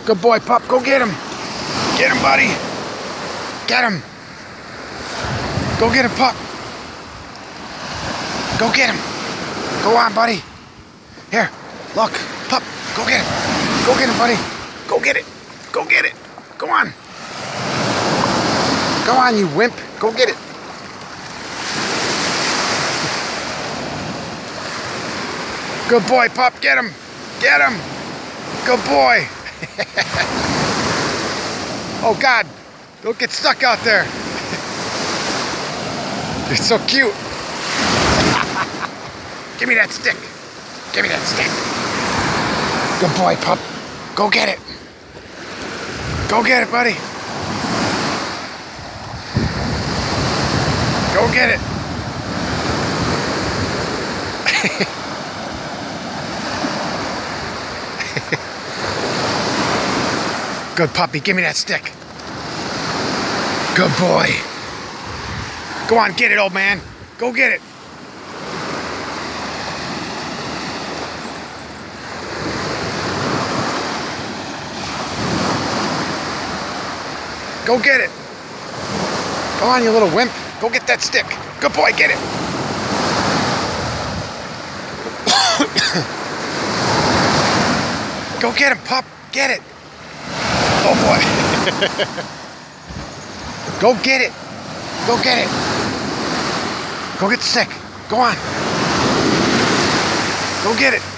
Good boy, pup. Go get him. Get him, buddy. Get him. Go get him, pup. Go get him. Go on, buddy. Here, look. Pup, go get him. Go get him, buddy. Go get it. Go get it. Go on. Go on, you wimp. Go get it. Good boy, pup. Get him. Get him. Good boy. Oh, God. Don't get stuck out there. You're so cute. Give me that stick. Give me that stick. Good boy, pup. Go get it. Go get it, buddy. Go get it. Good puppy, give me that stick. Good boy. Go on, get it, old man. Go get it. Go get it. Go on, you little wimp. Go get that stick. Good boy, get it. Go get him, pup. Get it. Oh, boy. Go get it. Go get it. Go get the stick. Go on. Go get it.